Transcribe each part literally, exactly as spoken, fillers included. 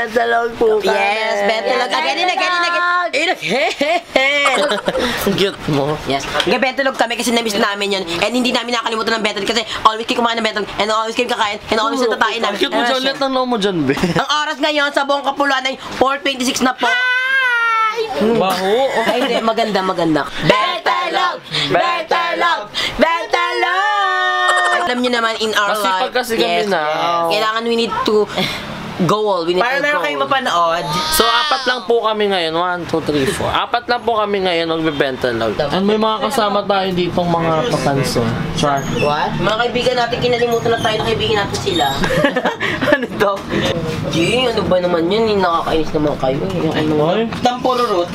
Bentalog po kami. Yes, Bentalog. Again and again and again. Ang cute mo. Yes. Nga Bentalog kami kasi na-miss namin yun. And hindi namin nakalimutan ng Bentalog kasi always kayo kumain ng Bentalog and always kayo kakain and always natatain namin. Ang cute mo dyan. Let na mo dyan, be. Ang oras ngayon sa buong Kapuluan ay four twenty-six na po. Baho. Ay, hindi. Maganda, maganda. Bentalog! Bentalog! Bentalog! Alam nyo naman in our life. Masipag kasi kami na. Kailangan we need to goal. We need Para to meron goal. kayong mapanood. So, apat lang po kami ngayon. One, two, three, four. Apat lang po kami ngayon magbe-Bentalog. And may mga kasama tayo ditong mga papanso. Char. What? Mga kaibigan natin, kinalimutan na tayo na kaibigan natin sila. Ano to? Gee, ano ba naman yun? Nakakainis naman kayo. Yung ano nga. Ay. Tampururut.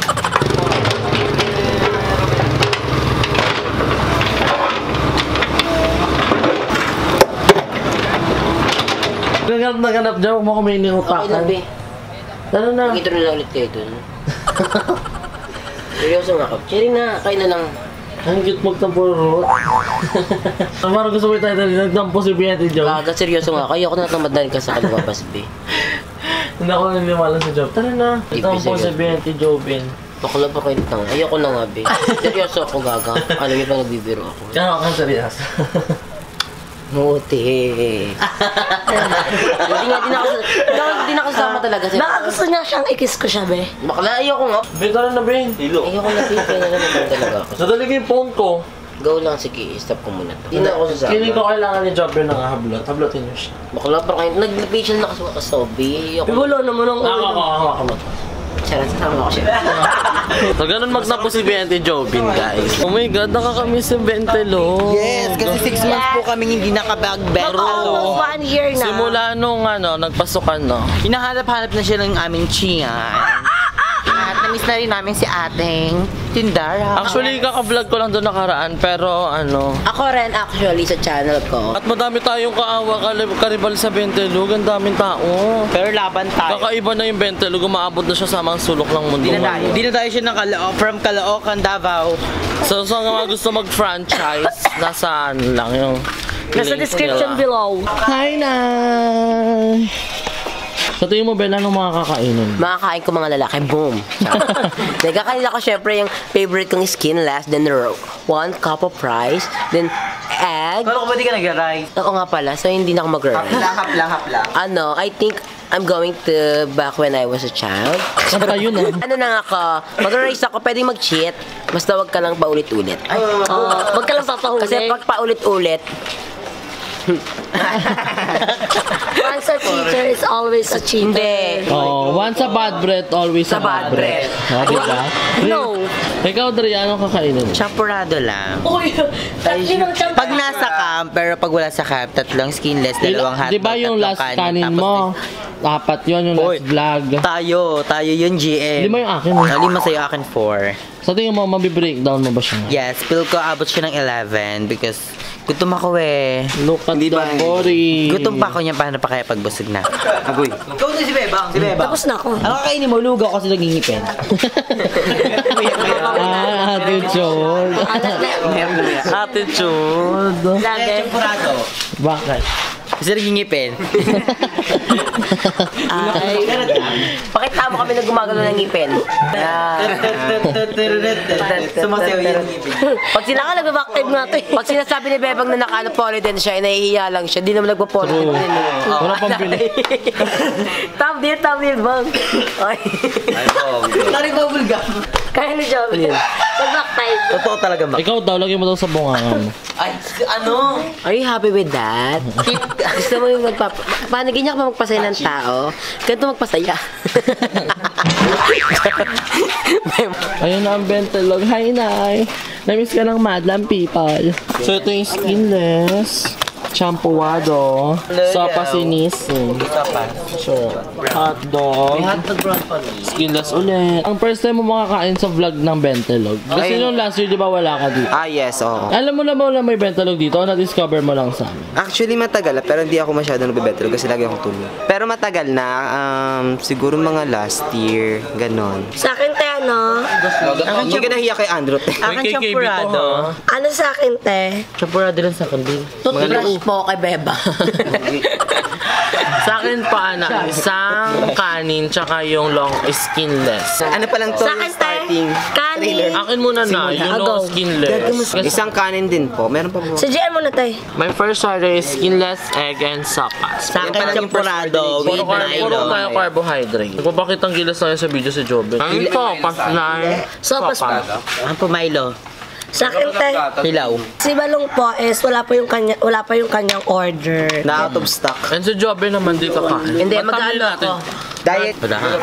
Naganap na ganap dyan. Huwag mo kami Okay iningutakan. na, be. Ano na? Nakita na lang ulit kayo dun. Seryoso nga ka. Sharing na, kain na lang. Ang cute magtampurot. Parang gusto mo tayo tayo nagtampo si Bianti Joe. Gaga, seryoso nga. Kaya ako natamad dahil ka sa kalabas, be. Hindi ako naniniwala sa Joe. Tara na. Nagtampo si Bianti Joe, Ben. Bakla pa kayo tanga. Ayoko na nga, be. Seryoso ako, gaga. Alam niyo pa nagbibiro ako. Kaya ako kang seryoso. Muti. Hindi nga, di na ako, di na ako sama talaga. Baka gusto niya siyang ikis ko siya, be. Bakla, ayoko nga. Ben, tara na, Ben. Ayoko na, be. Kaya na naman talaga ako. Sadali ko yung phone ko. Go lang, sige. Stop ko muna to. Hindi na ako sasama. Feeling ko kailangan ni Jobber ng hablot. Hablotin niyo siya. Bakla pa kayo. Nag-facial na kasi kasobi. Ayoko. Wala naman ang Ako, ako, ako, ako. Charot, sasama ako siya. So, ganun magtapo si Bianti Jobin, guys. Oh my God, nakakamiss si Bentelo. Yes, kasi six months po kami hindi nakabag-bet. Almost one year na. Simula nung ano, nagpasukan, no? Hinahanap-hanap na siya ng aming chiyan. At na-miss na rin namin si ating tindara. Actually, kaka-vlog ko lang doon nakaraan, pero ano... Ako rin actually sa channel ko. At madami tayong kaawa, kalib- karibal sa Bentelug, ang daming tao. Pero laban tayo. Kakaiba na yung Bentelug, umaabot na siya sa mga sulok ng mundo. Di na tayo. Di na tayo siya ng Calao, from Caloocan, Davao. So, sa mga gusto mag-franchise, nasaan lang yung... Nasa link description nila. below. Hi, Nay! Sa tingin mo, Ben, anong mga kakainin? Makakain ko mga lalaki, boom. Nagkakain ako syempre yung favorite kong skinless, then ro- one cup of rice, then egg. Kala ko ba di ka nag-rice? Oo nga pala, so hindi na ako mag-rice. Hap lang, hap lang. Ano, I think I'm going to back when I was a child. Saan tayo na? Ano na ako, mag-rice ako, pwedeng mag-cheat. Basta wag ka lang paulit-ulit. Ay, Uh, Huwag ka lang papahuli. kasi pag paulit-ulit, Once a cheater is always a cheater. hindi. Oh, once a bad breath, always a Sa bad breath. Oh, diba? No. Ikaw, Dre, anong kakainin mo? Champurado lang. Uy, tatlo ng champ. Pag nasa camp, pero pag wala sa camp, tatlong skinless, dalawang hotdog, Di ba yung tatlong last kanin tapos mo? Apat yun, yung Oy. last vlog. Tayo, tayo yun, G M. Lima yung akin. eh. Ah, lima sa'yo, akin four. Sa tingin mo, mabibreakdown mo ba siya? Yes, feel ko abot siya ng eleven because gutom ako eh. Look at the body. Gutom pa ako niya, paano pa kaya pagbusog na? Agoy. Ikaw na si Bebang, si Bebang. Tapos na ako. Ano kakainin mo? Lugaw kasi nagingipin. Ah, attitude. Attitude. Lagi. Champurado. Bakit? Kasi nagingipin. Ay, pakita mo kami na gumagano ng ngipin. Sumasayaw yung ngipin. Pag sila ka nagbabacktype nga to eh. Pag sinasabi ni Bebang na naka-polyden siya, ay nahihiya lang siya, di naman nagpa-polyden True. din. eh. Wala pang bili. Thumbnail, thumbnail bang? Ay. Tari ba bulga? Kaya ni Joey. Pag-backtype. Totoo talaga ba? Ikaw daw, lagyan mo daw sa bungangan mo. Ay, ano? Are you happy with that? Gusto mo yung magpap... Paano ganyan ka ba magpasaya ng tao? Ganito magpasaya. Ayun na ang Bentelog. Hi, Nay. Namiss ka ng madlang people. So, ito yung skinless. Champuado. Sopa sinisi. Sure. Hotdog. Skinless ulit. Ang first time mo makakain sa vlog ng Bentelog. Kasi Ay. nung last year, di ba wala ka dito? Ah, yes, oo. Alam mo na ba na may Bentelog dito o na-discover mo lang sa amin? Actually, matagal na, pero hindi ako masyado nabibetro kasi lagi akong tulog. Pero matagal na, um, siguro mga last year, ganon. Sa akin, te, ano? Hindi ka nahiya kay Andrew. te. Akin Kay K B to, champurado. Ano sa akin, te? Champurado lang sa akin din. Toothbrush po kay Beba. Sa akin pa, ano, isang kanin, tsaka yung long skinless. Ano pa lang to? Sa akin, te. Starting. Kanin. Akin muna na, yung Agaw. long skinless. Isang kanin din po. Meron pa po. Sa G M mo na, tay. My first order is skinless egg and sopas. Sa akin, champurado with Puro, car- puro Milo. tayo carbohydrate. Nagpapakit ang gilas na yun sa video si Jobin. Ang sopas na Sopas pa. Ang pumaylo. Sa akin, tay. Hilaw. Si Balong po is wala pa yung kanya, wala pa yung kanyang order. Na out of stock. And si Jobin naman di kakain. Hindi, Ba't mag-ano tabi natin? ako. Diet. Wala ha.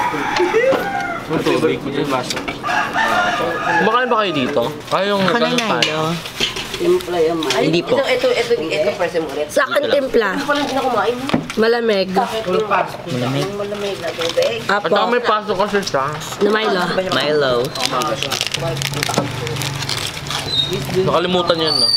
Kumakain ba kayo dito? Kayong Kanay na nagkakain? hilo. Hindi po. Ito, ito, ito, ito, first mo ulit. Sa akin, timpla. Malamig. Malamig. At saka Apo. may pasok kasi siya. Na Milo. Milo. Nakalimutan yun, no?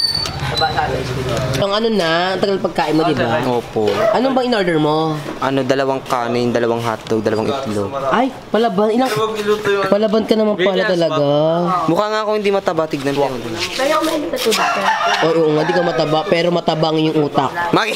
Ang ano na, ang tagal pagkain mo, di ba? Opo. Anong bang in-order mo? Ano, dalawang kanin, dalawang hotdog, dalawang itlog. Ay, palaban. Ilang... Palaban ka naman pala talaga. Mukha nga ako hindi mataba, tignan mo. Kaya ako may natubig ka. Oo nga, di ka mataba, pero matabang yung utak. Maki.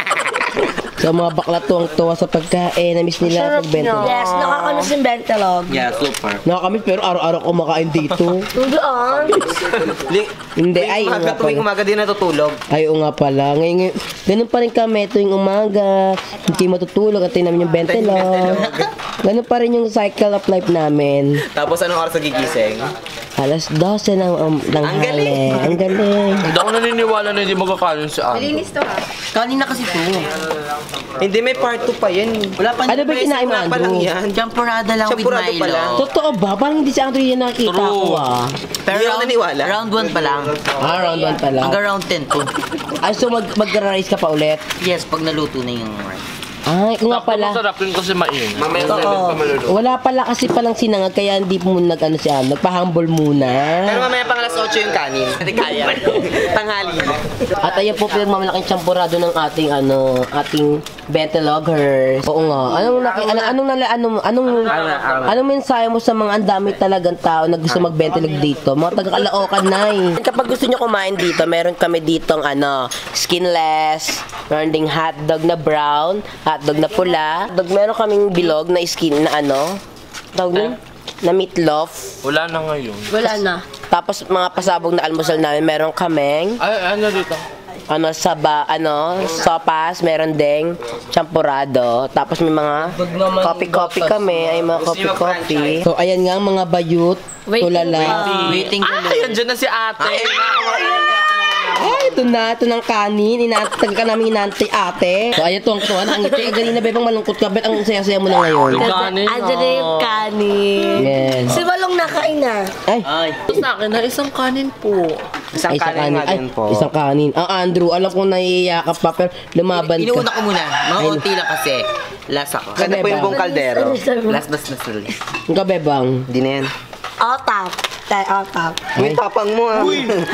Sa mga bakla tuwang-tuwa sa pagkain, na-miss nila ang pagbenta. Yes, nakakamiss yung bentalog. Yeah, super. Nakakamiss, pero araw-araw kumakain dito. Hindi ah. Hindi, ay, oo umaga, nga tuwing pala. umaga din natutulog. Ay, oo nga pala. Ngayon, ngayon, ganun pa rin kami tuwing umaga. Hindi matutulog, at namin yung bentelog. Ganun pa rin yung cycle of life namin. Tapos anong oras nagigising? Alas dose ng um, ng Ang galing. Ang galing. Hindi ako naniniwala na hindi magkakain si Ando. Kanina kasi to. Hindi, may part two pa yan. Wala pa. Ano ba yung kinain mo, Wala pa lang Andrew? yan. Champurada lang with Champurado pa lang. Milo. Totoo ba? Parang hindi si Andrew yan nakita True. ko ah. Pero Hindi ako round, naniwala. round one pa lang. Ah, round one pala. Hanggang round ten po. Ay, so mag mag-rice ka pa ulit? Yes, pag naluto na yung rice. Ay, kung nga pala. Masarap yun kasi mainit. Oo. Wala pala kasi palang sinangag, kaya hindi mo nag-ano siya, nagpa-humble muna. Pero mamaya pang alas otso yung kanin. Hindi kaya. Tanghali. At ayan po pinagmamalaking champurado ng ating ano, ating bentelogers. Oo nga. Anong naki, ano, anong nala, anong anong anong mensahe mo sa mga ang dami talagang tao na gusto magbentelog dito? Mga taga-Caloocan na eh. Kapag gusto niyo kumain dito, meron kami ditong ano, skinless, meron ding hotdog na brown, hotdog na pula. Hotdog, meron kaming bilog na skin na ano, tawag nun? Na meatloaf. Wala na ngayon. Wala na. Tapos mga pasabog na almusal namin, meron kaming Ay, ano dito? ano saba ano sopas, meron ding champurado, tapos may mga coffee-coffee kami, ay mga coffee-coffee. So ayan nga mga bayut, Waiting tulala. pa. Waiting ko Ay, andyan na si ate. Ay, ito na, ito ng kanin. Inatag ka namin inantay ate. So ayan tuwang tuwa na ang ngiti. Galing na bebang malungkot ka, bet ang saya-saya mo na ngayon. Yung kanin, Andyan na yung kanin. Yes. Si Balong nakain na. Ay, Ay. sa akin na isang kanin po. Isang ay, isang kanin nga Ay, din po. isang kanin. Ang Andrew, alam ko naiiyakap pa, pero lumaban Inuuna ka. ko muna. Mga unti lang kasi. Last ako. Ganda po yung buong kaldero. Last bus na sali. Ang kabebang. Hindi na yan. All top. Tay, all top. Uy, tapang mo ah.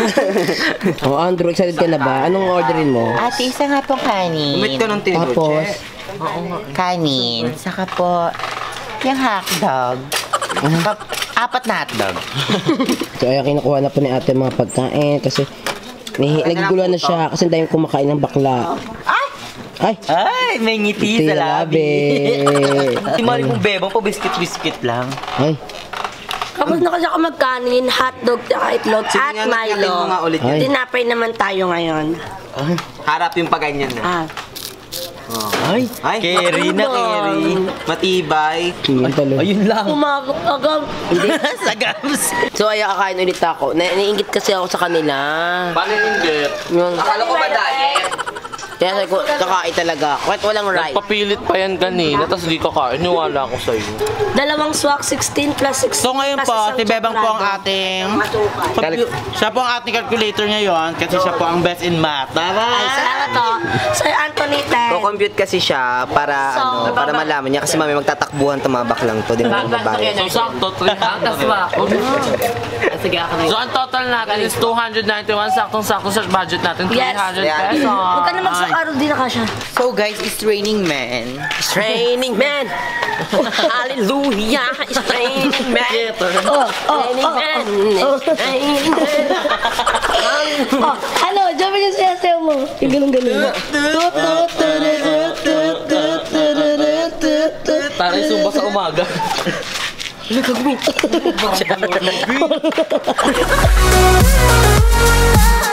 Oh, Andrew, excited ka na ba? Anong orderin mo? Ate, isa nga po kanin. Umit ka ng tinuro, Tapos, Che. Kanin. Saka po, yung hotdog. Saka, apat na hotdog. so ayan, kinukuha na po ni ate mga pagkain kasi nahi- nagiguluhan na siya kasi dahil kumakain ng bakla. Ay! Ay, may ngiti Ngiti sa sa labi. labi. Si Mari mong bebang pa biscuit-biscuit lang. Ay! Kapag na kasi ako magkanin, hotdog, tsaka itlog, Sige at nga, nagyakin mo nga Milo. ulit Ay. yan. Tinapay naman tayo ngayon. Harap yung paganyan na. Ah. Ay, Ay, carry na carry. matibay. Yun pala. Ayun lang. Umagok agam. Sagams. So ayan, kakain ulit ako. Na naiingit kasi ako sa kanila. Paano yung inggit? Yung, Akala ko ba diet? kaya sabi ko, kakain talaga ako. Kahit walang rice. Papilit pa yan kanina, tapos di kakain. Niwala ako sa'yo. Dalawang swak, sixteen plus sixteen. So ngayon plus po, isang si Bebang po ang champurado. ating... Siya po ang ating calculator ngayon kasi siya po ang best in math. Ay, Tara! salamat to. Sir Anthony Ten. Co-compute kasi siya para So, ano, para malaman niya kasi mami magtatakbuhan to mga baklang to, di mo mababayad. So, sakto, three hundred. So, ang total natin is two hundred ninety-one. Saktong-sakto sa budget natin, Yes. three hundred Yeah. pesos. Huwag ka na magsakaro, di na kasha. So guys, it's raining man. Training man! Hallelujah! It's training man! Oh, oh, Training oh, man! oh. Training man! Oh, ano, Diyan mo yung sayasayaw mo. Yung ganun-ganun. Tut, tut, tut, tut, tut, tut, tut. Zumba sa umaga. Ano gagawin?